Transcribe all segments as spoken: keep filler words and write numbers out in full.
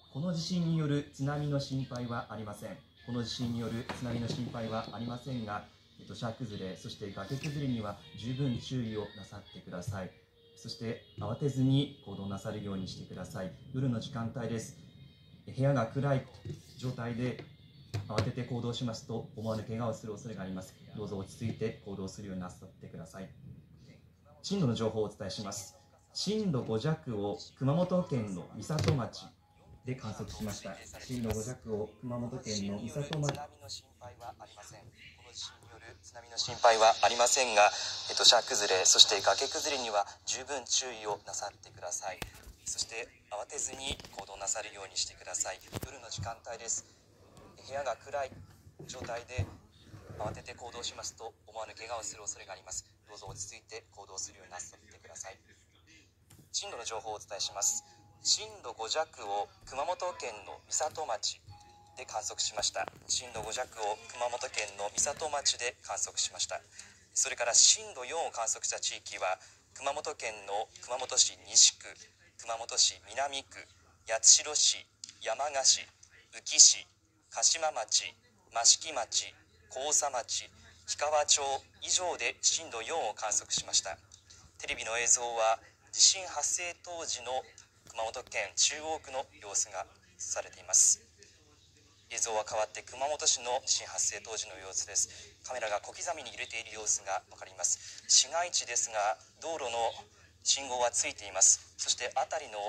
この地震による津波の心配はありません。この地震による津波の心配はありませんが、土砂崩れ、そして崖崩れには十分注意をなさってください。そして慌てずに行動なさるようにしてください。夜の時間帯です。部屋が暗い状態で慌てて行動しますと思わぬ怪我をする恐れがあります。どうぞ落ち着いて行動するようになさってください。震度の情報をお伝えします。震度ご弱を熊本県の美里町で観測しました。震度ご弱を熊本県の美里町。津波の心配はありません。この地震による津波の心配はありませんが、土砂崩れ、そして崖崩れには十分注意をなさってください。そして慌てずに行動なさるようにしてください。夜の時間帯です。部屋が暗い状態で慌てて行動しますと思わぬ怪我をする恐れがあります。どうぞ落ち着いて行動するようになさってください。震度の情報をお伝えします。震度ご弱を熊本県の美里町で観測しました。震度ご弱を熊本県の美里町で観測しました。それから震度よんを観測した地域は熊本県の熊本市西区、熊本市南区、八代市、山鹿市、宇城市、鹿島町、益城町、甲佐町、氷川町以上で震度よんを観測しました。テレビの映像は地震発生当時の熊本県中央区の様子が映されています。映像は変わって熊本市の地震発生当時の様子です。カメラが小刻みに揺れている様子が分かります。市街地ですが道路の信号はついています。そして辺りの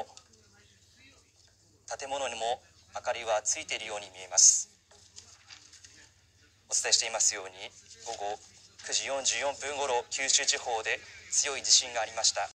建物にも明かりはついているように見えます。お伝えしていますように午後くじよんじゅうよんぷんごろ九州地方で強い地震がありました。